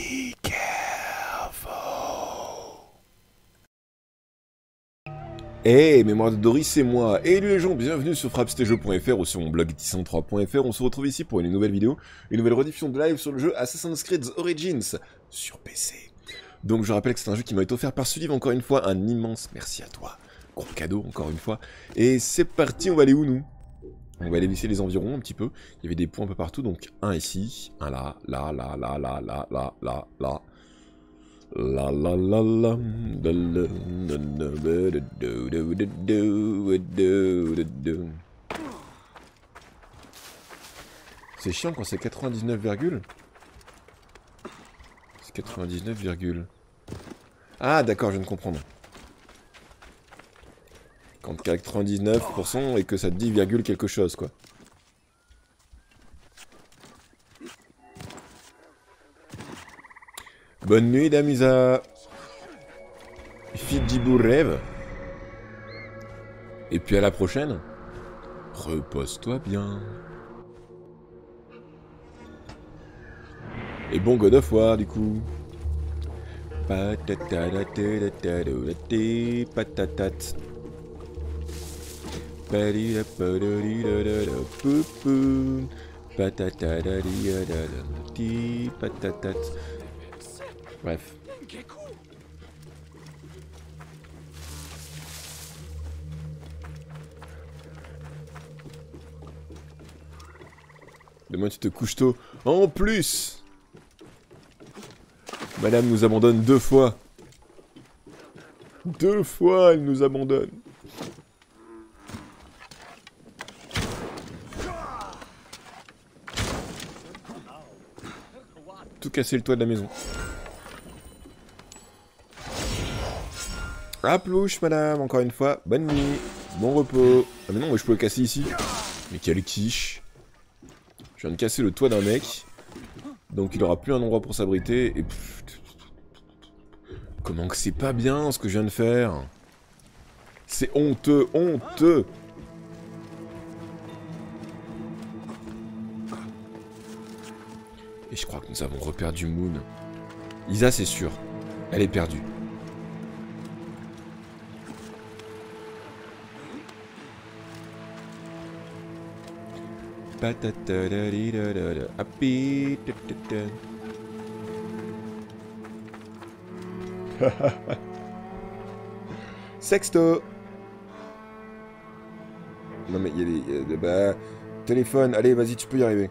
Be careful. Hey, mémoire de Doris, c'est moi. Et les gens, bienvenue sur frappstejeux.fr ou sur mon blog 103.fr. On se retrouve ici pour une nouvelle vidéo, une nouvelle rediffusion de live sur le jeu Assassin's Creed Origins sur PC. Donc je rappelle que c'est un jeu qui m'a été offert par Sulive, encore une fois, un immense merci à toi. Gros cadeau, encore une fois. Et c'est parti, on va aller où nous? On va aller visser les environs un petit peu. Il y avait des points un peu partout, donc un ici, un là, là, là, là, là, là, là, là, là. La la la la. C'est chiant quand c'est 99, c'est 99, ah d'accord, je viens de comprendre. Quand 99% et que ça te dit virgule quelque chose quoi. Bonne nuit Damisa. Fidjibou rêve. Et puis à la prochaine. Repose-toi bien. Et bon God of War du coup. Patatat. Bref. Demain tu te couches tôt. En plus, Madame nous abandonne 2 fois. 2 fois elle nous abandonne. Tout casser le toit de la maison. À plouche, madame, encore une fois. Bonne nuit. Bon repos. Ah mais non, mais je peux le casser ici. Mais quelle quiche. Je viens de casser le toit d'un mec. Donc il aura plus un endroit pour s'abriter. Et... comment que c'est pas bien ce que je viens de faire. C'est honteux, honteux. Et je crois que nous avons reperdu Moon. Isa, c'est sûr. Elle est perdue. Sexto. Non mais il y a des... bah... téléphone, allez vas-y tu peux y arriver.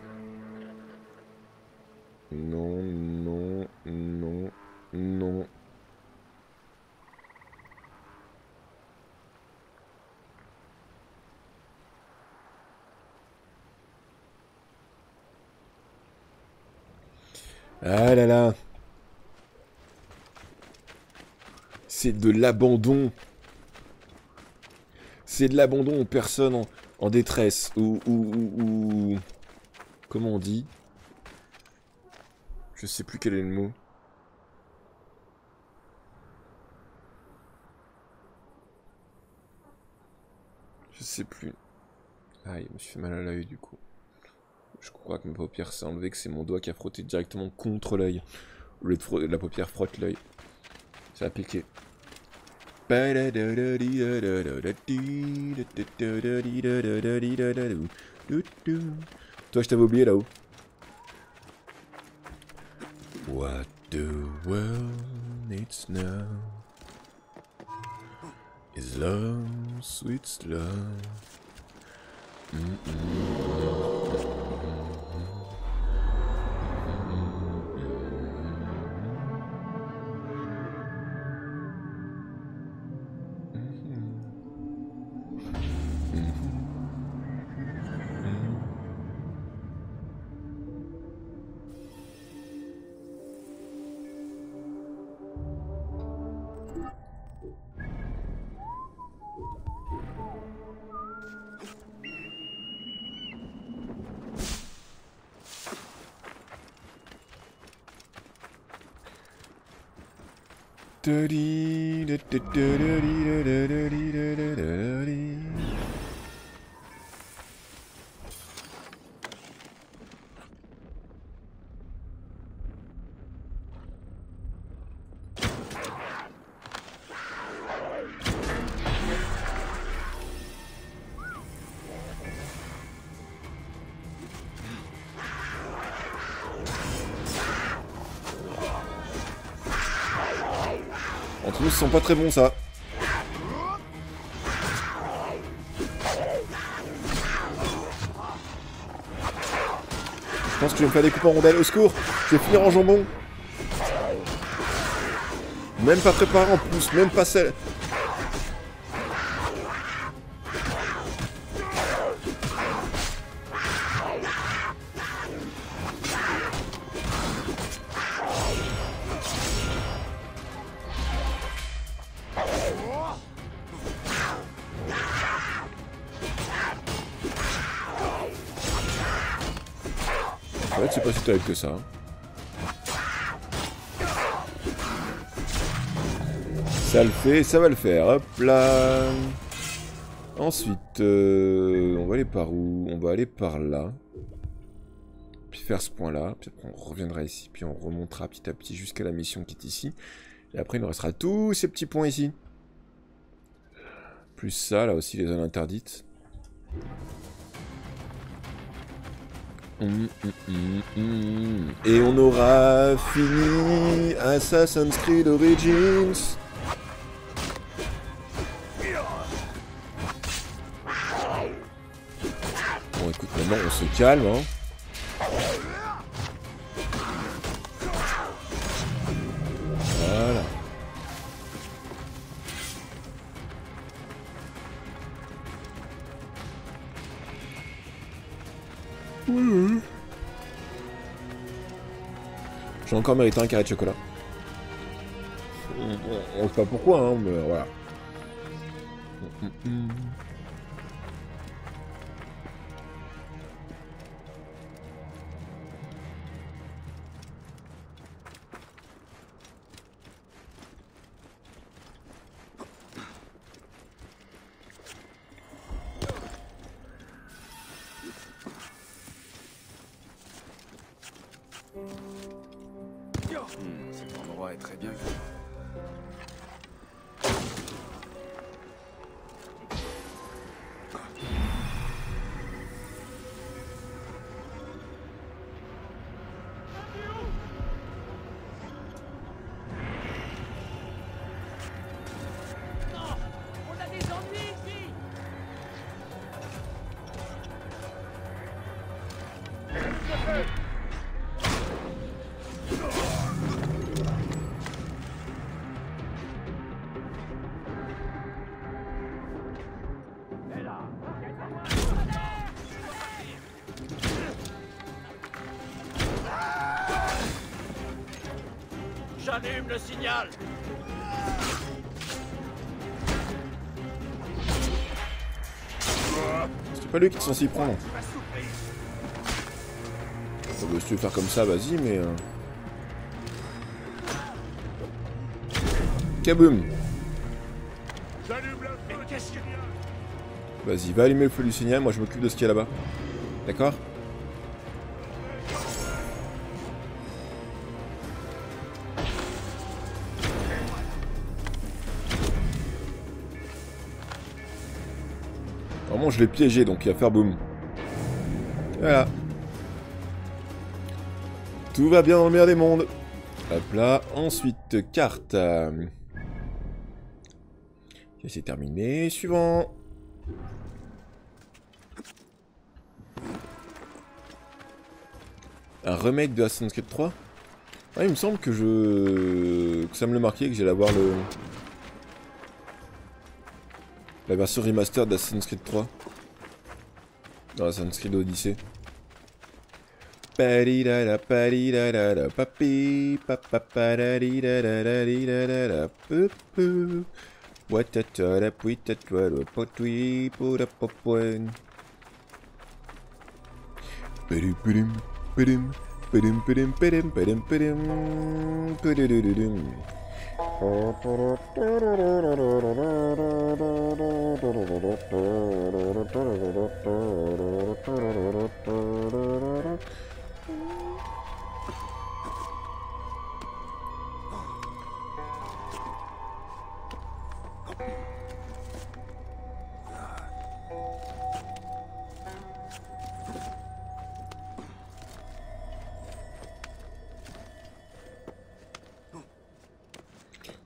Non, non, non, non. Ah là là. C'est de l'abandon. C'est de l'abandon aux personnes en détresse. Ou... comment on dit? Je sais plus quel est le mot. Je sais plus. Ah, il me suis fait mal à l'œil du coup. Je crois que ma paupière s'est enlevée, que c'est mon doigt qui a frotté directement contre l'œil. Au lieu de la paupière frotte l'œil. Ça a piqué. Toi, je t'avais oublié là-haut. What the world needs now is love, sweet love. Sinon, ça sent pas très bon, ça. Je pense que je vais me faire découper en rondelles. Au secours, je vais finir en jambon. Même pas préparé en plus, même pas celle. En fait, c'est pas si terrible que ça. Ça le fait, ça va le faire. Hop là. Ensuite, on va aller par où? On va aller par là. Puis faire ce point-là. Puis après, on reviendra ici. Puis on remontera petit à petit jusqu'à la mission qui est ici. Et après, il nous restera tous ces petits points ici. Plus ça, là aussi, les zones interdites. Et on aura fini Assassin's Creed Origins. Bon, écoute, maintenant on se calme, hein. Voilà. J'ai encore mérité un carré de chocolat. On sait pas pourquoi, hein, mais voilà. Cet endroit est très bien vu. J'allume le signal. C'est pas lui qui est censé y prendre. Bon, bah, si tu veux faire comme ça, vas-y, mais... Kaboom! Vas-y, va allumer le feu du signal, moi je m'occupe de ce qu'il y a là-bas. D'accord? Vraiment, je l'ai piégé, donc il va faire boum. Voilà. Tout va bien dans le meilleur des mondes. Hop là. Ensuite, carte. C'est terminé. Suivant. Un remake de Assassin's Creed 3. Ah, il me semble que que ça me le marquait, que j'allais avoir la version remaster d'Assassin's Creed 3. Dans Assassin's Creed Odyssey.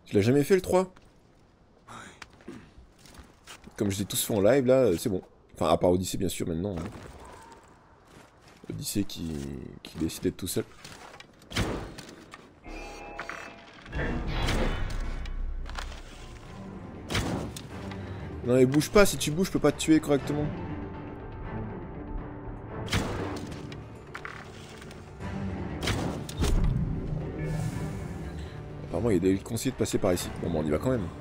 Tu l'as jamais fait le 3? Comme je les ai tous fait en live là, c'est bon. Enfin à part Odyssey bien sûr maintenant. Hein. Odyssey qui décide d'être tout seul. Non mais bouge pas, si tu bouges je peux pas te tuer correctement. Apparemment il y a des conseillers de passer par ici. Bon bah on y va quand même.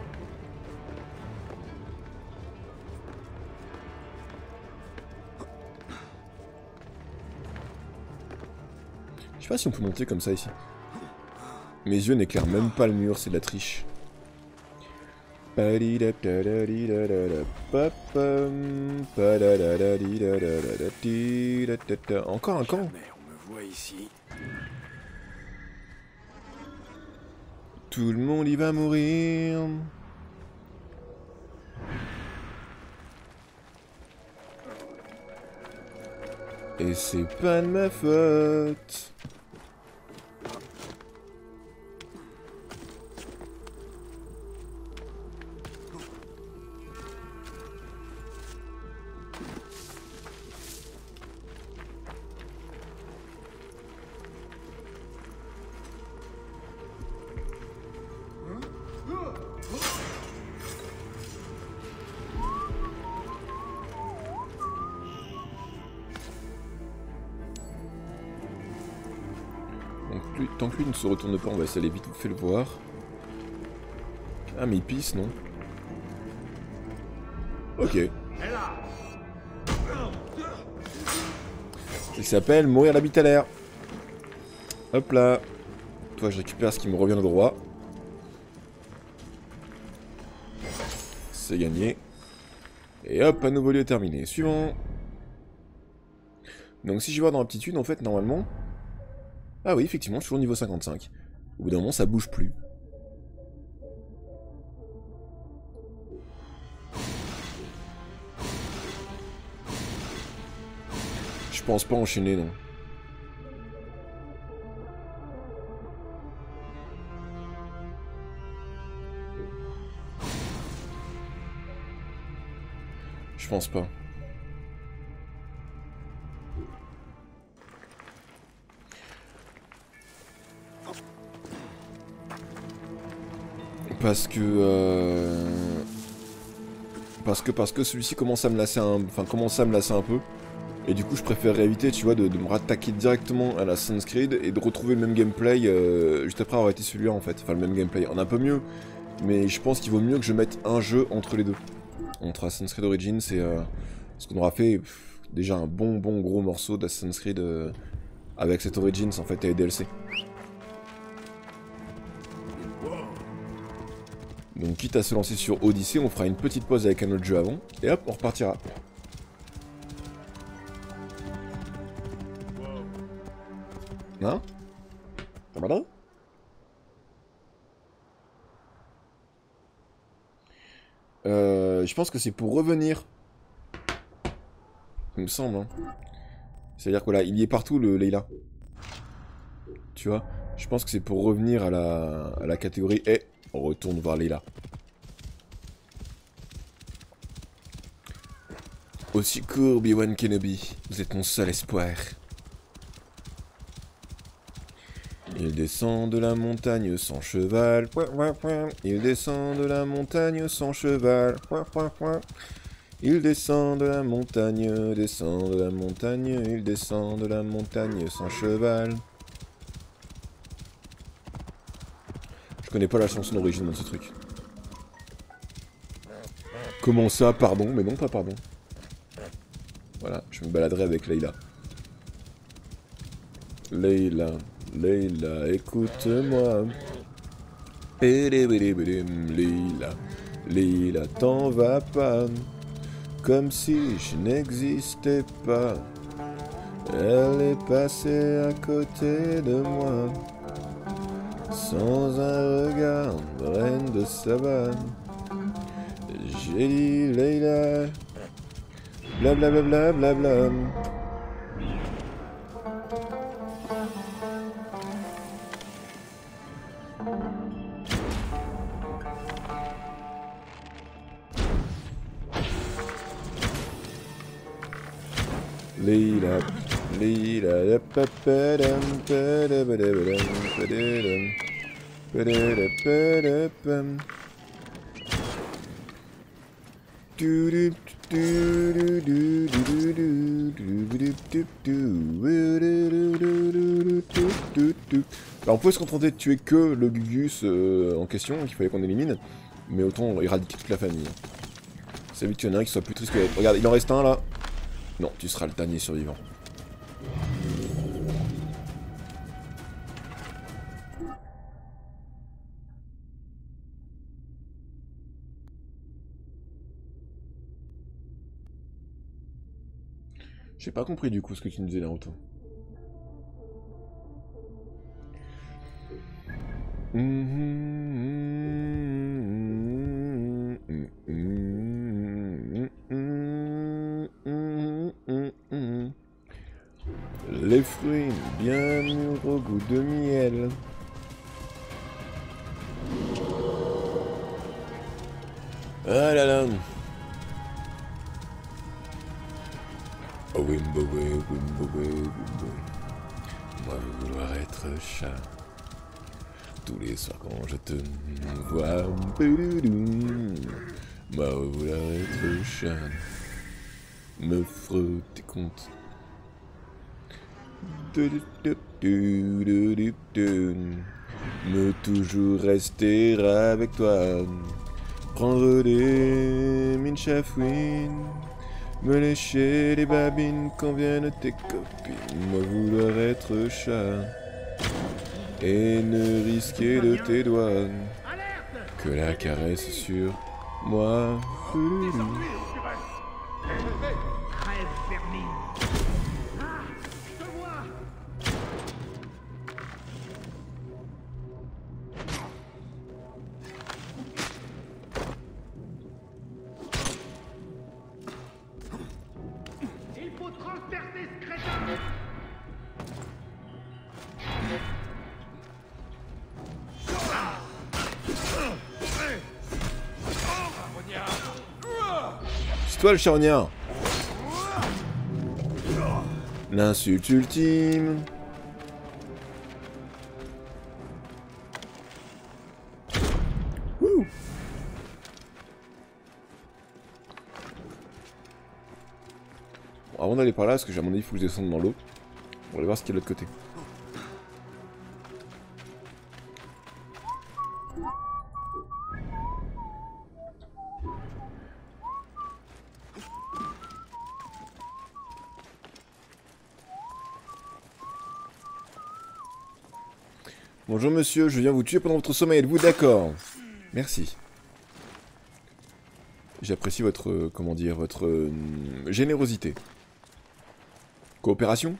Je sais pas si on peut monter comme ça ici. Mes yeux n'éclairent même pas le mur, c'est de la triche. Encore un camp. Tout le monde y va mourir. Et c'est pas de ma faute. Tant que lui ne se retourne pas, on va essayer vite fait le voir. Ah mais il pisse, non? Ok. Il s'appelle mourir l'habit à l'air. Hop là. Toi je récupère ce qui me revient de droit. C'est gagné. Et hop, un nouveau lieu terminé. Suivant. Donc si je vais voir dans l'aptitude, en fait, normalement... Ah oui, effectivement, je suis toujours au niveau 55. Au bout d'un moment, ça bouge plus. Je pense pas enchaîner, non. Je pense pas. Parce que celui-ci commence à me lasser un peu. Et du coup je préfère éviter, tu vois, de me rattaquer directement à la Assassin's Creed et de retrouver le même gameplay juste après avoir été celui-là en fait. Enfin le même gameplay, on a un peu mieux. Mais je pense qu'il vaut mieux que je mette un jeu entre les deux. Entre Assassin's Creed Origins et parce qu'on aura fait déjà un bon gros morceau d'Assassin's Creed avec cette Origins en fait et les DLC. Donc quitte à se lancer sur Odyssey, on fera une petite pause avec un autre jeu avant, et hop, on repartira. Hein? Ça va là? Je pense que c'est pour revenir. Il me semble, hein. C'est-à-dire que là, il y est partout le Layla. Tu vois? Je pense que c'est pour revenir à la catégorie et on retourne voir Layla. Au secours, Obi-Wan Kenobi, vous êtes mon seul espoir. Il descend de la montagne sans cheval. Il descend de la montagne sans cheval. Il descend de la montagne, descend de la montagne, il descend de la montagne sans cheval. Je connais pas la chanson d'origine de ce truc. Comment ça, pardon? Mais non, pas pardon. Voilà, je me baladerai avec Layla. Layla, Layla, écoute-moi. Layla, Layla, t'en vas pas. Comme si je n'existais pas. Elle est passée à côté de moi. Sans un regard, reine de savane. J'ai dit Layla. Blablabla blabla. Leila, Leila, papadam, padabadabadam, padadam, padadapadapam. Alors on peut se contenter de tuer que le Gugus en question, qu'il fallait qu'on élimine, mais autant éradiquer toute la famille. C'est vite qu'il y en a un qui soit plus triste que l'autre. Regarde, il en reste un là. Non, tu seras le dernier survivant. J'ai pas compris du coup ce que tu me disais Naruto. Les fruits bien mûrs au goût de miel. Ah là là. Moi vouloir être chat. Tous les soirs quand je te vois. Moi vouloir être chat. Me frotter contre. Me toujours rester avec toi. Prendre des mines chafouines. Me lécher les babines quand viennent tes copines. Moi vouloir être chat. Et ne risquer de tes doigts que la caresse sur moi. C'est toi le charognard. L'insulte ultime. Wouh. Bon, avant d'aller par là, parce que j'ai à mon avis il faut que je descende dans l'eau. On va aller voir ce qu'il y a de l'autre côté. Bonjour monsieur, je viens vous tuer pendant votre sommeil, êtes-vous d'accord? Merci. J'apprécie votre, comment dire, votre générosité. Coopération?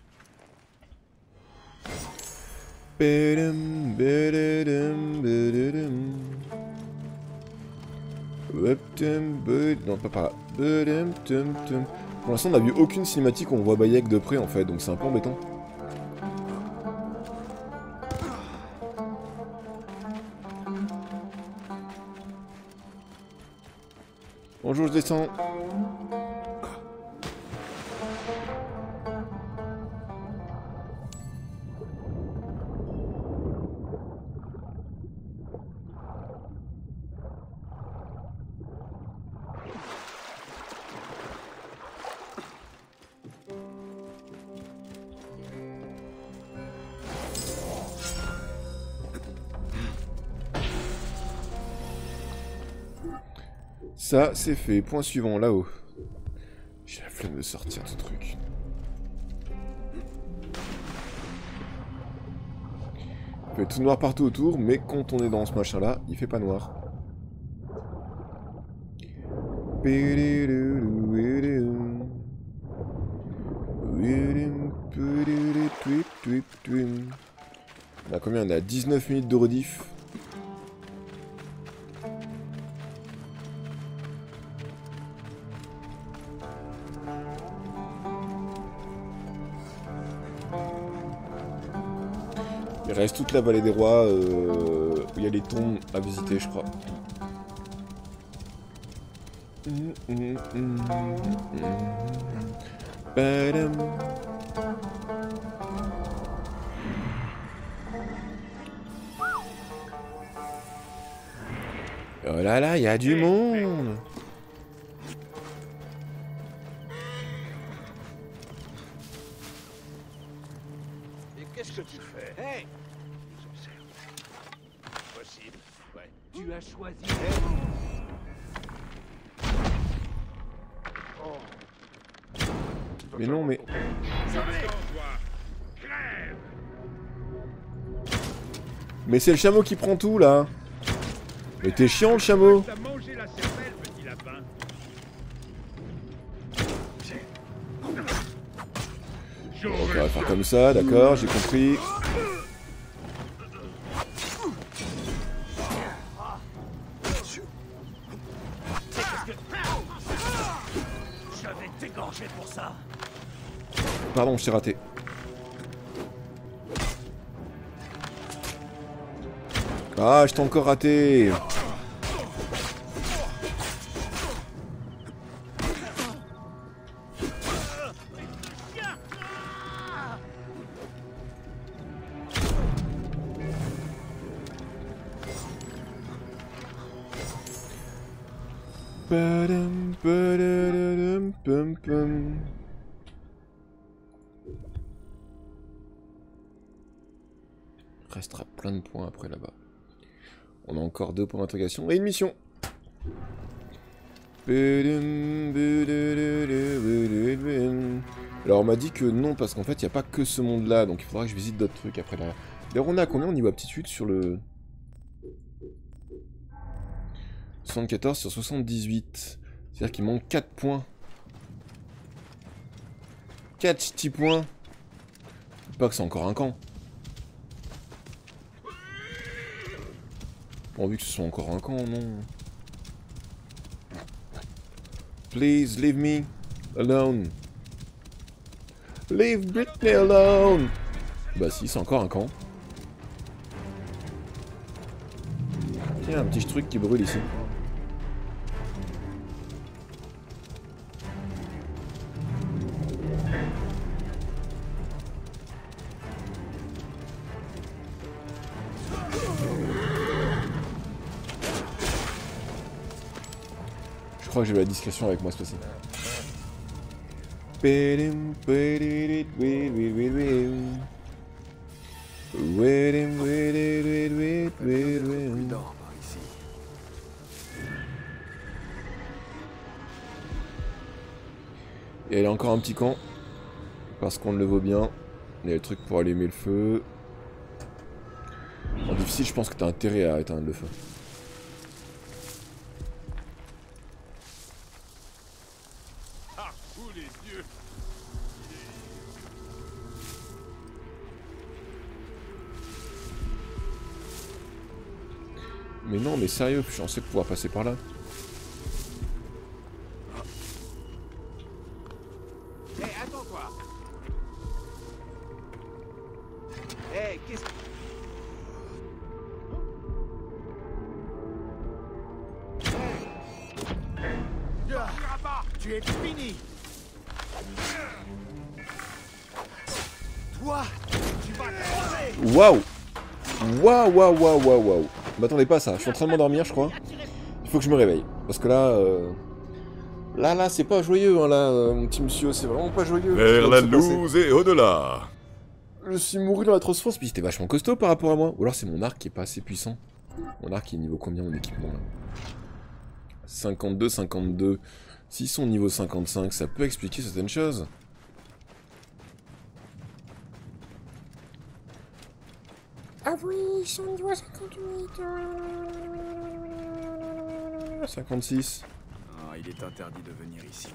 Non, pas par là. Pour l'instant, on n'a vu aucune cinématique où on voit Bayek de près, en fait, donc c'est un peu embêtant. Bonjour, je descends. Ça, c'est fait. Point suivant, là-haut. J'ai la flemme de sortir ce truc. Il fait tout noir partout autour, mais quand on est dans ce machin-là, il fait pas noir. On a combien? On a 19 minutes de rediff. Il reste toute la vallée des rois où il y a les tombes à visiter, je crois. Padam. Oh là là, il y a du monde. Et qu'est-ce que tu fais? Hey! J'observe. Possible. Ouais. Tu as choisi. Oh. Mais non, mais... Mais c'est le chameau qui prend tout, là. Mais t'es chiant, le chameau. Ok, on va faire comme ça, d'accord, j'ai compris. Je vais t'égorger pour ça. Pardon, je t'ai raté. Ah, je t'ai encore raté. Padam, padadadam, pum, pum. Restera plein de points après là-bas. On a encore 2 points d'interrogation et une mission. Alors on m'a dit que non parce qu'en fait il n'y a pas que ce monde là, donc il faudra que je visite d'autres trucs après là. D'ailleurs on a combien au niveau aptitude sur le... 74 sur 78. C'est-à-dire qu'il manque 4 points. 4 petits points. Pas que c'est encore un camp. Pourvu que ce soit encore un camp, non. Please leave me alone. Leave Britney alone. Bah si, c'est encore un camp. Tiens, un petit truc qui brûle ici. Je crois que j'ai la discrétion avec moi ce fois-ci. Et elle a encore un petit camp. Parce qu'on le vaut bien. Il y a le truc pour allumer le feu. En difficile, je pense que t'as intérêt à éteindre le feu. Ah, tous les dieux. Mais non, mais sérieux, je suis censé pouvoir passer par là. Hé, hey, attends-toi. Hé, hey, qu'est-ce que... Tu es fini. Toi, tu vas crever. Waouh! Waouh, waouh, waouh, waouh, waouh. Je m'attendais pas à ça. Je suis en train de m'endormir, je crois. Il faut que je me réveille. Parce que là... Là, c'est pas joyeux, hein, là, mon petit monsieur. C'est vraiment pas joyeux. Vers la loose et au-delà. Je suis mouru dans la transforce, puis c'était vachement costaud par rapport à moi. Ou alors c'est mon arc qui est pas assez puissant. Mon arc est niveau combien, mon équipement, là? 52, 52. S'ils sont niveau 55, ça peut expliquer certaines choses. Ah oui, ils sont niveau 58. 56. Ah, il est interdit de venir ici.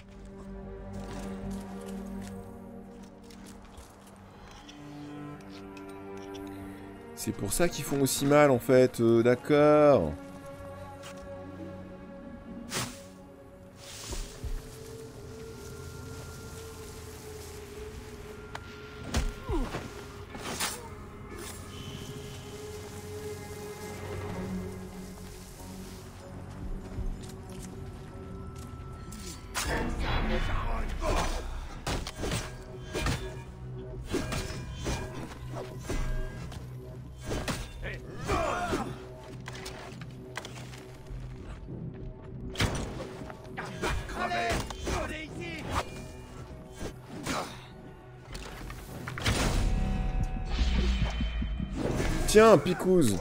C'est pour ça qu'ils font aussi mal, en fait. D'accord. Tiens, picouse.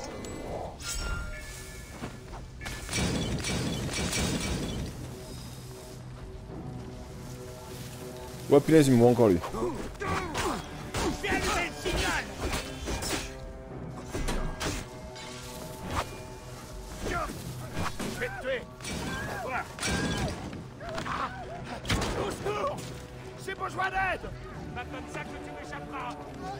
Oh punaise, il me voit encore lui. J'ai allumé le signal. Je vais te tuer. Voilà. Au secours. J'ai besoin d'aide. Pas comme ça que tu m'échapperas.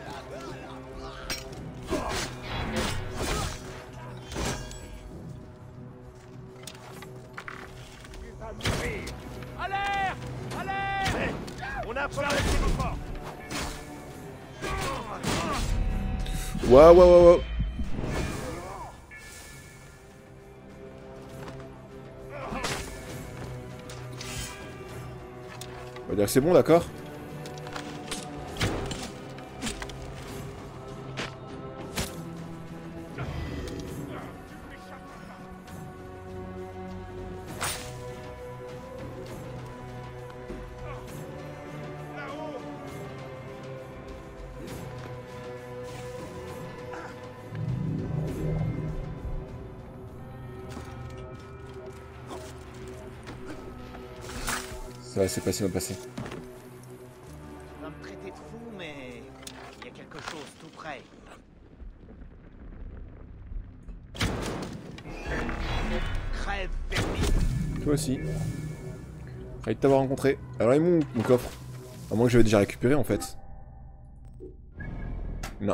Tu vas mourir. Alerte! Alerte! Hey, on a un problème avec les mouvements. Waouh, waouh, waouh. On va dire que c'est bon, d'accord? Ça, c'est passé, va passer. Tu vas me traiter de fou, mais il y a quelque chose tout près. Crève, vermine. Toi aussi. Ravi de t'avoir rencontré. Alors, il est où mon coffre? À moins que j'avais déjà récupéré en fait. Non.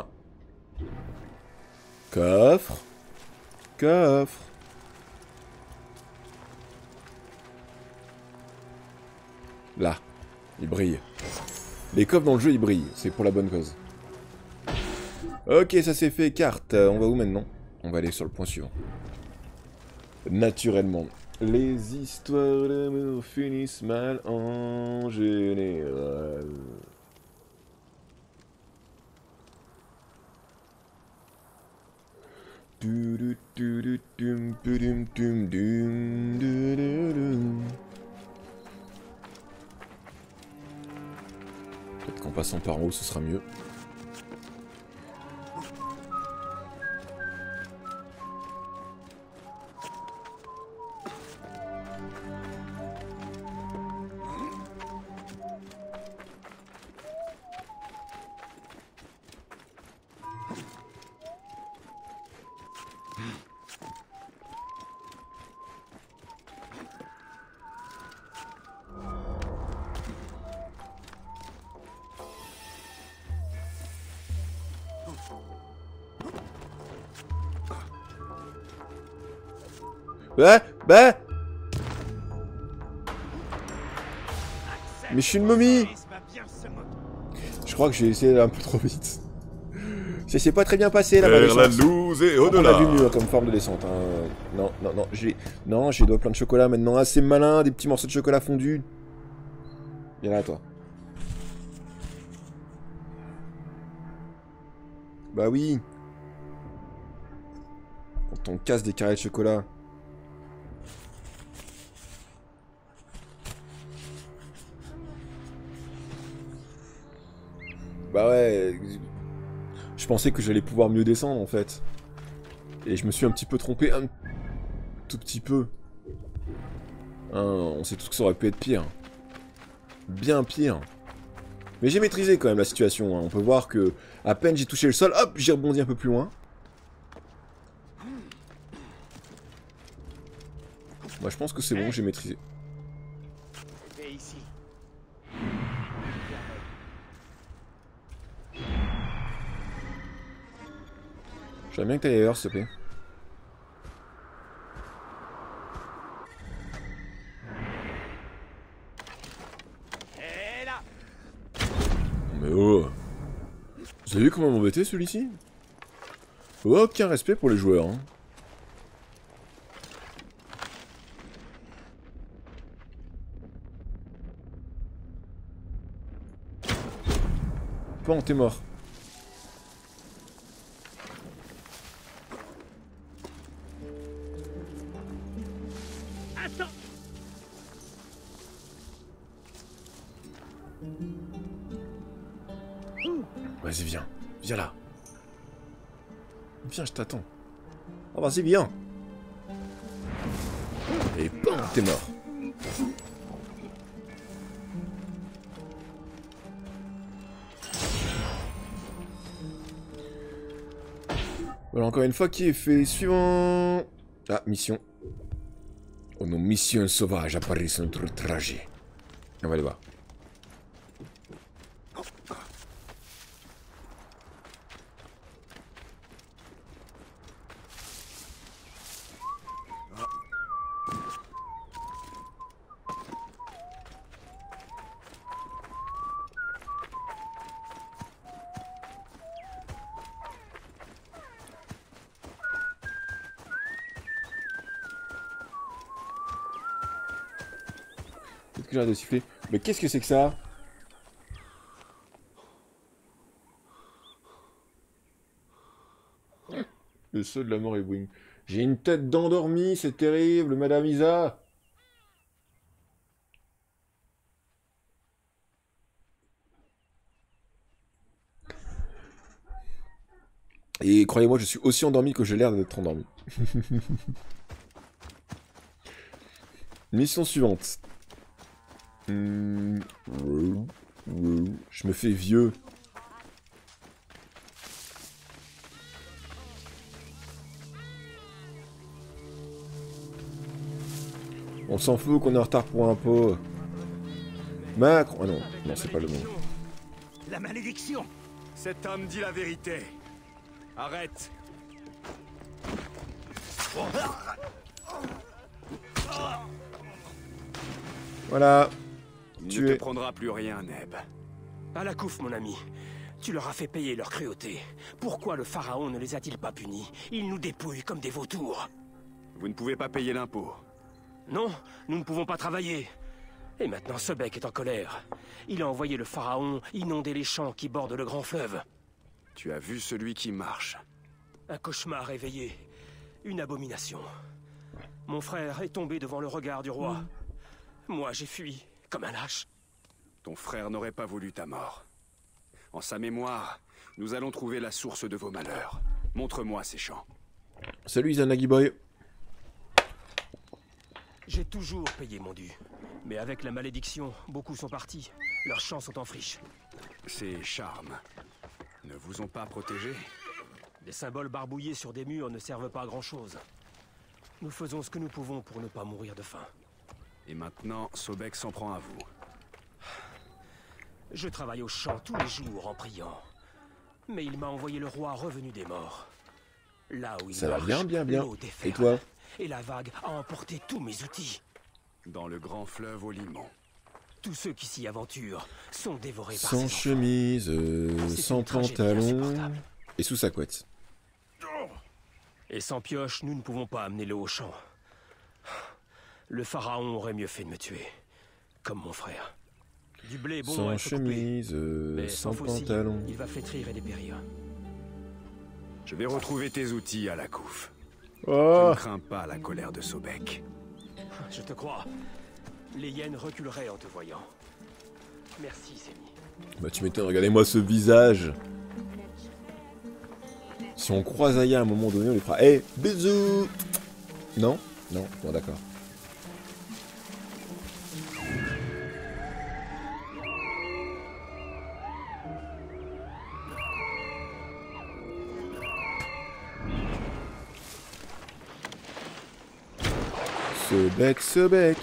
Coffre. Coffre. Là. Il brille. Les coffres dans le jeu, ils brillent. C'est pour la bonne cause. Ok, ça c'est fait. Carte. On va où maintenant? On va aller sur le point suivant. Naturellement. Les histoires d'amour finissent mal en général. Peut-être qu'en passant par en haut, ce sera mieux. Bah mais je suis une momie. Je crois que j'ai essayé d'aller un peu trop vite. Ça s'est pas très bien passé là-bas. Vers la loose et On au-delà. a vu mieux comme forme de descente. Hein. Non, non, non, j'ai les doigts plein de chocolat maintenant. Ah, c'est malin, des petits morceaux de chocolat fondus. Viens là, toi. Bah oui. Quand on casse des carrés de chocolat. Bah ouais. Je pensais que j'allais pouvoir mieux descendre en fait. Et je me suis un petit peu trompé, un tout petit peu. Hein, on sait tous que ça aurait pu être pire. Bien pire. Mais j'ai maîtrisé quand même la situation. Hein. On peut voir que à peine j'ai touché le sol, hop, j'ai rebondi un peu plus loin. Moi je pense que c'est bon, j'ai maîtrisé. C'était ici. J'aimerais bien que t'ailles ailleurs, s'il te plaît. Et là. Mais oh. Vous avez vu comment m'embêter celui-ci? Aucun respect pour les joueurs. Hein. Pan, t'es mort. Attends. Vas-y, viens. Viens là. Viens, je t'attends. Oh, vas-y, viens. Et bam, t'es mort. Voilà, encore une fois, qui est fait. Suivant. Ah, mission. Oh non, mission sauvage apparaît sur notre trajet. On va aller voir. Peut-être que j'arrête de siffler. Mais qu'est-ce que c'est que ça? Le saut de la mort est boing. J'ai une tête d'endormi, c'est terrible, Madame Isa. Et croyez-moi, je suis aussi endormi que j'ai l'air d'être endormi. Mission suivante. Je me fais vieux. On s'en fout qu'on est en retard pour un pot. Macron. Ah non, non, c'est pas le bon. La malédiction! Cet homme dit la vérité. Arrête. Voilà. Il Tu ne te es. prendra plus rien, Neb. À la couffe, mon ami. Tu leur as fait payer leur cruauté. Pourquoi le pharaon ne les a-t-il pas punis? Il nous dépouille comme des vautours. Vous ne pouvez pas payer l'impôt. Non, nous ne pouvons pas travailler. Et maintenant, Sobek est en colère. Il a envoyé le pharaon inonder les champs qui bordent le grand fleuve. Tu as vu celui qui marche. Un cauchemar réveillé. Une abomination. Mon frère est tombé devant le regard du roi. Moi, j'ai fui, comme un lâche. Ton frère n'aurait pas voulu ta mort. En sa mémoire, nous allons trouver la source de vos malheurs. Montre-moi ces champs. Salut Izanagi Boy. J'ai toujours payé mon dû. Mais avec la malédiction, beaucoup sont partis. Leurs champs sont en friche. Ces charmes ne vous ont pas protégé? Des symboles barbouillés sur des murs ne servent pas à grand-chose. Nous faisons ce que nous pouvons pour ne pas mourir de faim. Et maintenant, Sobek s'en prend à vous. Je travaille au champ tous les jours en priant. Mais il m'a envoyé le roi revenu des morts. Là où il Ça va marche, bien, bien, bien. l'eau déferle. Et toi? Et la vague a emporté tous mes outils. Dans le grand fleuve au limon. Tous ceux qui s'y aventurent sont dévorés par Sans ces chemise, C'est sans une tragédie pantalon. insupportable. Et sous sa couette. Et sans pioche, nous ne pouvons pas amener l'eau au champ. Le pharaon aurait mieux fait de me tuer. Comme mon frère. Du blé bon à Sans être coupé. chemise, Mais sans fossile, pantalon. il va flétrir et dépérir. Je vais retrouver tes outils à la couffe. Je Oh! ne crains pas la colère de Sobek. Je te crois. Les hyènes reculeraient en te voyant. Merci, Semi. Bah tu m'étonnes, regardez-moi ce visage. Si on croise Aya à un moment donné, on lui fera hey, bisous. Non? Non? Bon d'accord. Ce bec.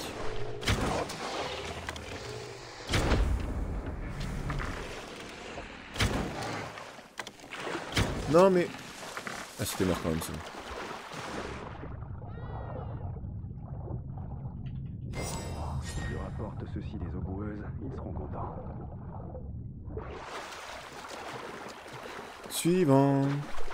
Non mais... Ah c'était mort quand même ça. Je leur apporte ceci des eaux boueuses, ils seront contents. Suivant.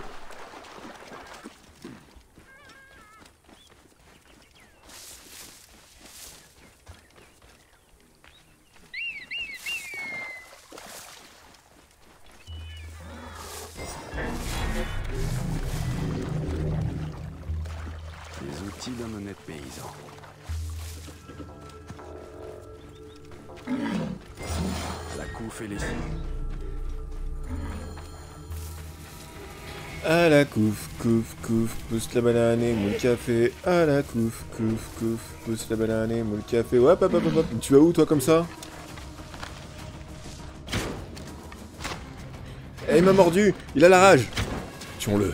Les outils d'un honnête paysan. À la couffe et les À la couf, couf, couf, pousse la banane et moule café. À la couf, couf, couf, pousse la banane et moule café. Hop, hop, hop, hop, hop. Tu vas où toi comme ça? Eh, il m'a mordu. Il a la rage. Tuons-le.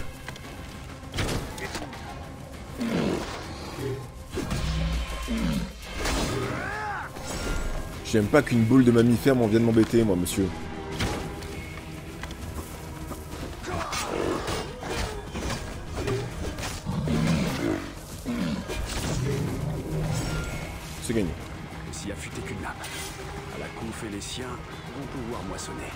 J'aime pas qu'une boule de mammifère m'en vienne m'embêter, moi, monsieur. C'est gagné. S'y affûter qu'une lame. À la couffe et les siens vont pouvoir moissonner.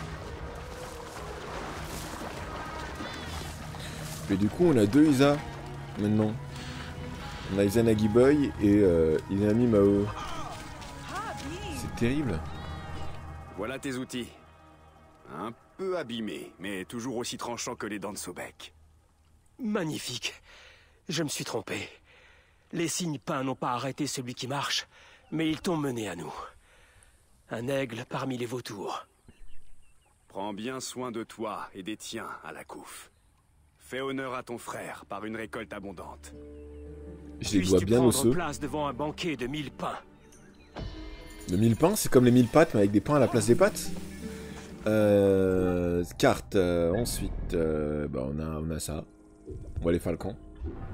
Et du coup, on a deux Isa, maintenant. On a Isa Nagiboy et Izanami Mao. C'est terrible. Voilà tes outils. Un peu abîmés, mais toujours aussi tranchants que les dents de Sobek. Magnifique. Je me suis trompé. Les signes peints n'ont pas arrêté celui qui marche, mais ils t'ont mené à nous. Un aigle parmi les vautours. Prends bien soin de toi et des tiens à la couffe. Fais honneur à ton frère par une récolte abondante. Je les dois bien au Puisses-tu prendre ceux. place devant un banquet de 1000 pains. Le 1000 pains, c'est comme les 1000 pâtes, mais avec des pains à la place des pâtes. Carte. Ensuite, bah on a ça. On va aller faire le camp.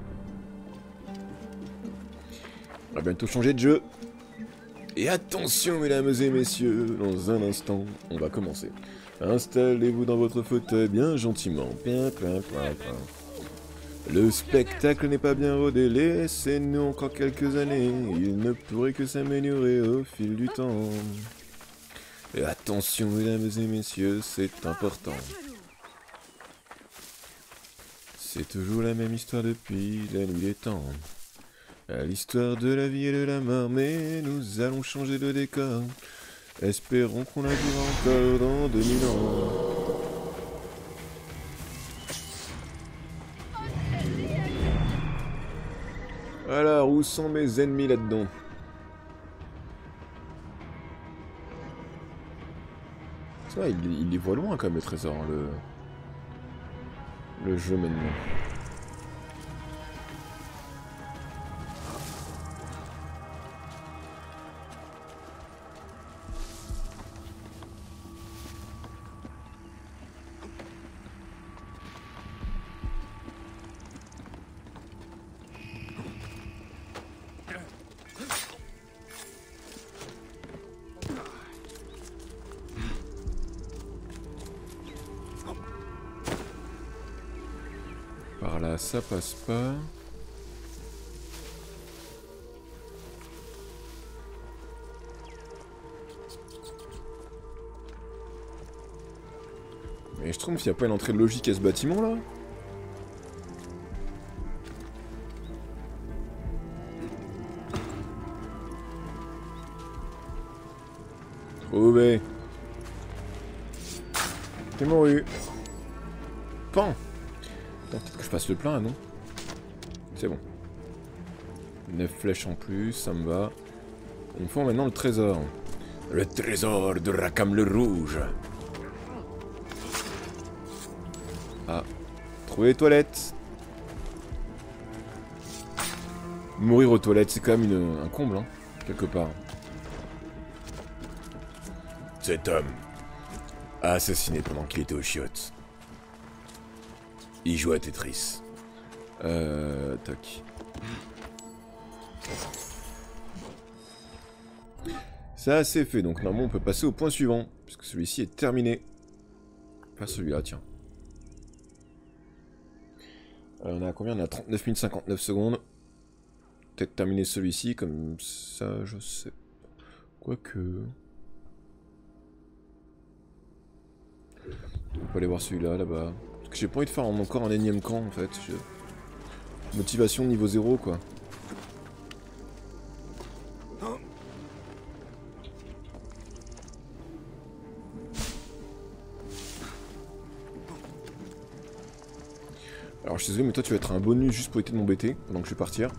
On va bientôt changer de jeu. Et attention, mesdames et messieurs, dans un instant, on va commencer. Installez-vous dans votre fauteuil bien gentiment. Bien, bien, bien, bien. Le spectacle n'est pas bien rodé, laissez-nous encore quelques années. Il ne pourrait que s'améliorer au fil du temps. Et attention, mesdames et messieurs, c'est important. C'est toujours la même histoire depuis la nuit des temps. L'histoire de la vie et de la mort, mais nous allons changer de décor. Espérons qu'on la vivra encore dans 2000 ans. Alors, où sont mes ennemis là-dedans? Ça va, il les voit loin quand même, le trésor, hein, le jeu maintenant. Par là, ça passe pas. Mais je trouve qu'il n'y a pas une entrée de logique à ce bâtiment là. Trouvé. T'es mouru. Pan. Attends, peut-être que je passe le plein, non? C'est bon. 9 flèches en plus, ça me va. Il me faut maintenant le trésor. Le trésor de Rakam le Rouge. Ah. Trouver les toilettes. Mourir aux toilettes, c'est quand même un comble, hein, quelque part. Cet homme a assassiné pendant qu'il était aux chiottes. Il joue à Tetris. Tac. Ça c'est fait, donc normalement on peut passer au point suivant, puisque celui-ci est terminé. Pas celui-là, tiens. On a combien? On a 39 minutes 59 secondes. Peut-être terminer celui-ci, comme ça, je sais. Quoique... On peut aller voir celui-là, là-bas. Parce que j'ai pas envie de faire encore un énième camp, en fait. Motivation niveau 0, quoi. Alors je suis désolé, mais toi tu vas être un bonus juste pour éviter de m'embêter pendant que je vais partir.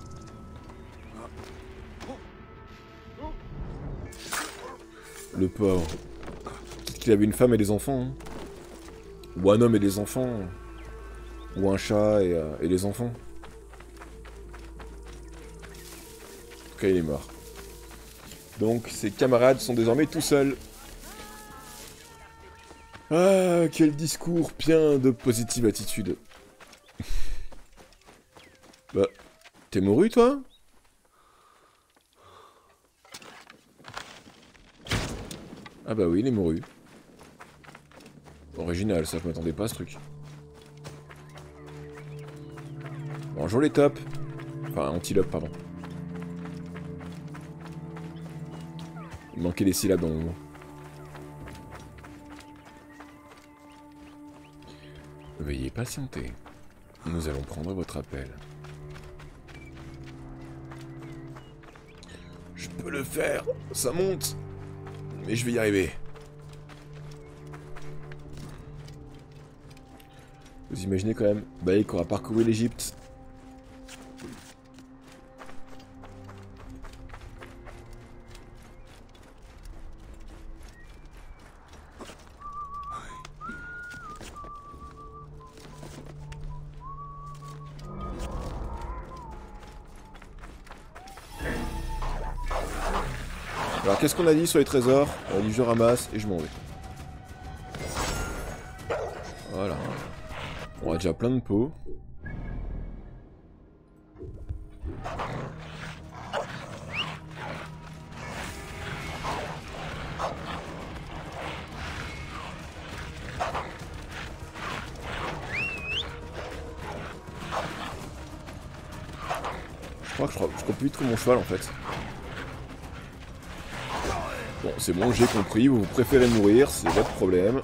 Le pauvre. Peut-être qu'il avait une femme et des enfants. Hein. Ou un homme et des enfants. Ou un chat et les enfants. En tout cas, il est mort. Donc, ses camarades sont désormais tout seuls. Ah, quel discours plein de positive attitude. Bah, t'es mouru, toi? Ah bah oui, il est mouru. Original, ça, je m'attendais pas à ce truc. Bonjour les tops. Enfin, antilope, pardon. Il manquait des syllabes dans le moment. Veuillez patienter. Nous allons prendre votre appel. Je peux le faire. Ça monte. Mais je vais y arriver. Vous imaginez quand même, Baek aura parcouru l'Egypte. Alors qu'est-ce qu'on a dit sur les trésors? On a dit je ramasse et je m'en vais. Voilà. On a déjà plein de pots. Je crois que je crois plus vite que mon cheval en fait. Bon, c'est bon, j'ai compris, vous préférez mourir, c'est votre problème.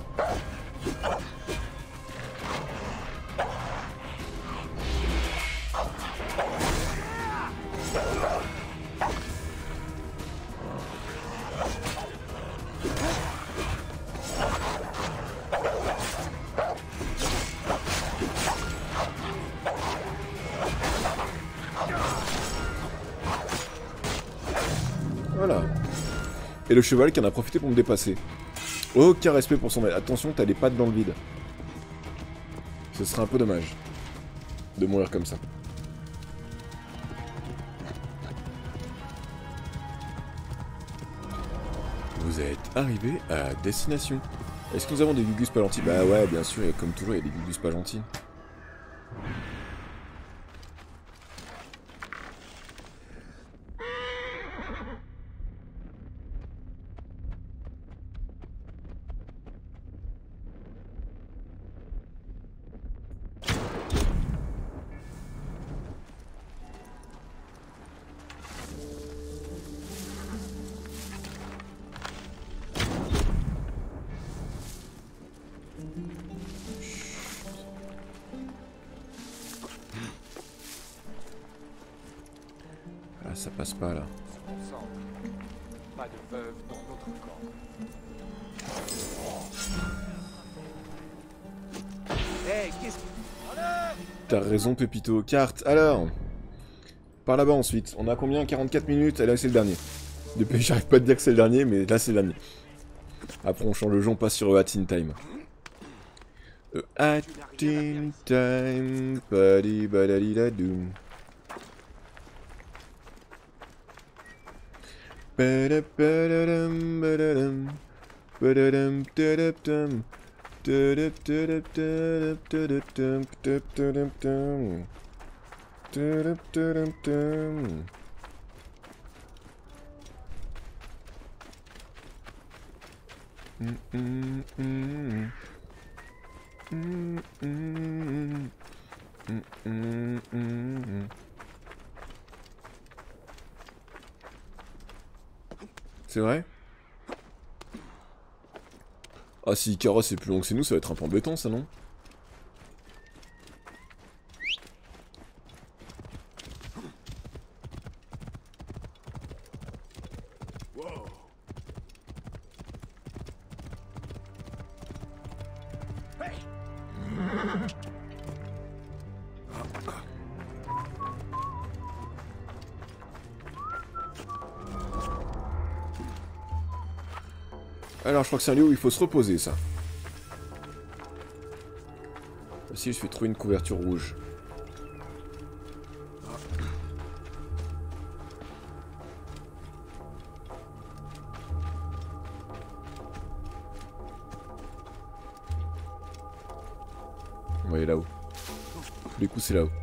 Voilà. Et le cheval qui en a profité pour me dépasser. Aucun respect pour son maître. Attention, t'as les pattes dans le vide. Ce serait un peu dommage de mourir comme ça. Vous êtes arrivé à destination. Est-ce que nous avons des gugus pas gentils? Bah ouais, bien sûr, et comme toujours, il y a des gugus pas gentils. Ah, ça passe pas là. Pas de veuve dans notre camp. Hey, qu'est-ce que... T'as raison, Pépito. Carte, alors. Par là-bas ensuite. On a combien? 44 minutes. Et là, c'est le dernier. Depuis, j'arrive pas à te dire que c'est le dernier, mais là, c'est le dernier. Après, on change le jeu, on passe sur Hat in Time. Hat in Time. Badi badadi la doom. Badam badadam badadam. Badadam dadadam. Badam dadadam dadadam. Dadadam. Dadadam. C'est vrai? Ah si Carrosse est plus long que c'est nous, ça va être un peu embêtant ça, non? Alors je crois que c'est un lieu où il faut se reposer ça. si je fais trouver une couverture rouge. On va aller là-haut. Tous les coups, c'est là-haut.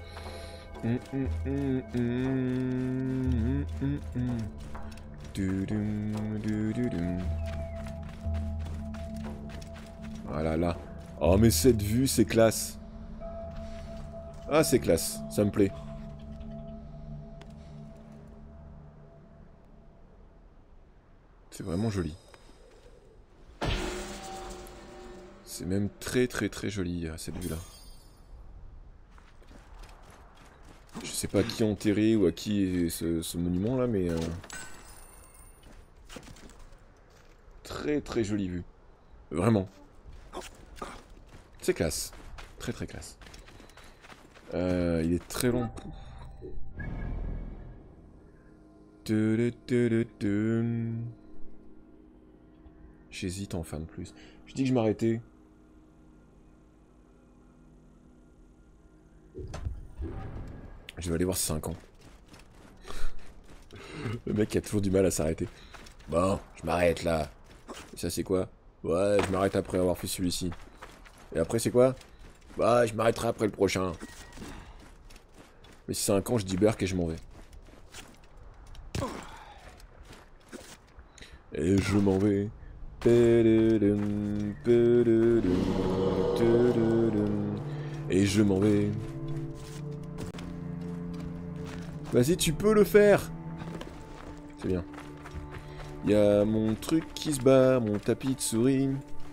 Voilà, là. Oh, mais cette vue, c'est classe. Ah, c'est classe. Ça me plaît. C'est vraiment joli. C'est même très joli, cette vue-là. Je sais pas à qui enterré ou à qui est ce monument-là, mais... Très jolie vue. Vraiment. C'est classe. Très classe. Il est très long. J'hésite à en faire de plus. Je dis que je m'arrêtais. Je vais aller voir 5 ans. Le mec a toujours du mal à s'arrêter. Bon, je m'arrête là. Et ça c'est quoi? Ouais, je m'arrête après avoir fait celui-ci. Et après c'est quoi? Bah, je m'arrêterai après le prochain. Mais si c'est un camp, je dis berk et je m'en vais. Et je m'en vais. Et je m'en vais. Vas-y, tu peux le faire. C'est bien. Il y a mon truc qui se bat, mon tapis de souris.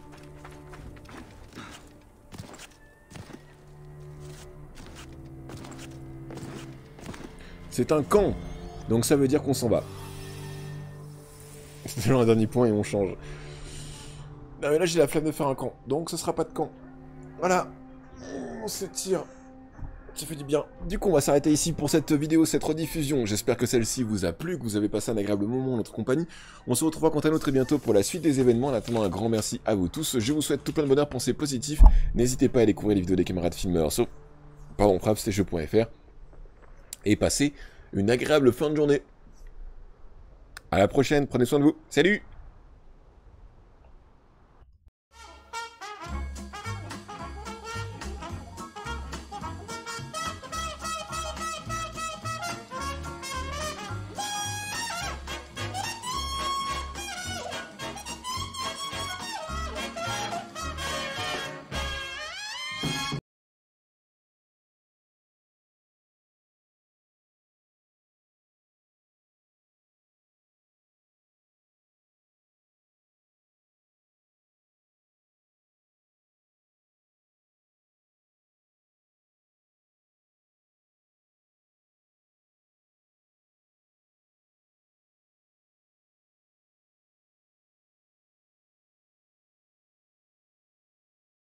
C'est un camp. Donc ça veut dire qu'on s'en va. C'est toujours un dernier point et on change. Non mais là j'ai la flemme de faire un camp. Donc ce sera pas de camp. Voilà. On s'étire. Ça fait du bien. Du coup, on va s'arrêter ici pour cette vidéo, cette rediffusion. J'espère que celle-ci vous a plu, que vous avez passé un agréable moment en notre compagnie. On se retrouvera quant à nous très bientôt pour la suite des événements. En attendant, un grand merci à vous tous. Je vous souhaite tout plein de bonheur, pensées positives. N'hésitez pas à découvrir les vidéos des camarades filmeurs sur frapstejeux.fr et passez une agréable fin de journée. À la prochaine, prenez soin de vous. Salut!